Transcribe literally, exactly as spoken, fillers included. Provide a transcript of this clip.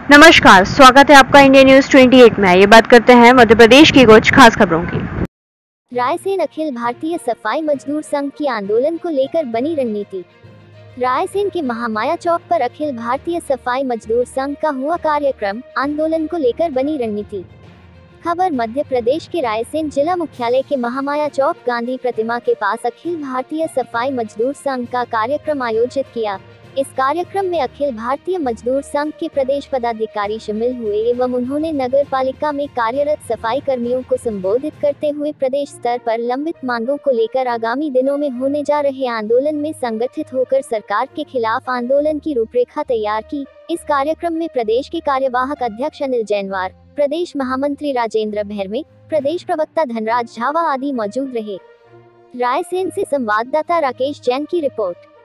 नमस्कार, स्वागत है आपका इंडिया न्यूज अट्ठाईस में। ये बात करते हैं मध्य प्रदेश की कुछ खास खबरों की। रायसेन अखिल भारतीय सफाई मजदूर संघ की आंदोलन को लेकर बनी रणनीति। रायसेन के महामाया चौक पर अखिल भारतीय सफाई मजदूर संघ का हुआ कार्यक्रम, आंदोलन को लेकर बनी रणनीति। खबर मध्य प्रदेश के रायसेन जिला मुख्यालय के महामाया चौक गांधी प्रतिमा के पास अखिल भारतीय सफाई मजदूर संघ का कार्यक्रम आयोजित किया। इस कार्यक्रम में अखिल भारतीय मजदूर संघ के प्रदेश पदाधिकारी शामिल हुए एवं उन्होंने नगर पालिका में कार्यरत सफाई कर्मियों को संबोधित करते हुए प्रदेश स्तर पर लंबित मांगों को लेकर आगामी दिनों में होने जा रहे आंदोलन में संगठित होकर सरकार के खिलाफ आंदोलन की रूपरेखा तैयार की। इस कार्यक्रम में प्रदेश के कार्यवाहक अध्यक्ष अनिल जैनवार, प्रदेश महामंत्री राजेंद्र भैरवे, प्रदेश प्रवक्ता धनराज झावा आदि मौजूद रहे। रायसेन से संवाददाता राकेश जैन की रिपोर्ट।